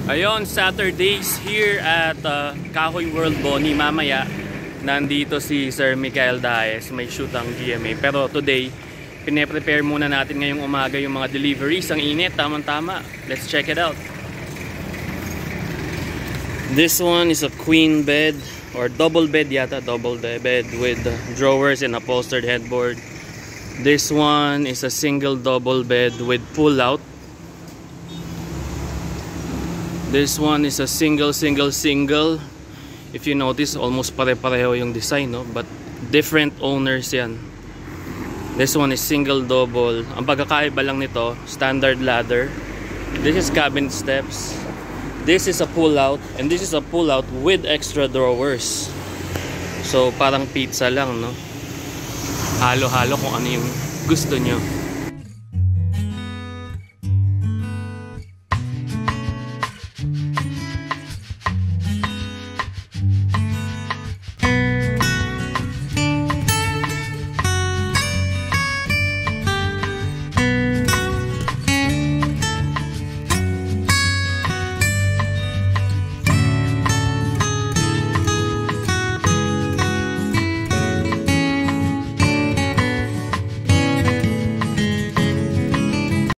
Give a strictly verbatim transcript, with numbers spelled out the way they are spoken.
Ayun, Saturdays here at uh, Kahoy World Bonnie. Mamaya, nandito si Sir Mikael Daes. May shoot ang G M A. Pero today, pine-prepare muna natin ngayong umaga yung mga deliveries. Ang init, tamang-tama. Let's check it out. This one is a queen bed or double bed yata. Double bed with drawers and upholstered headboard. This one is a single double bed with pull-out. This one is a single, single, single. If you notice, almost pare-pareho yung design, no? But different owners yan. This one is single, double. Ang pagkakaiba lang nito, standard ladder. This is cabin steps. This is a pull-out. And this is a pull-out with extra drawers. So, parang pizza lang, no? Halo-halo kung ano yung gusto nyo.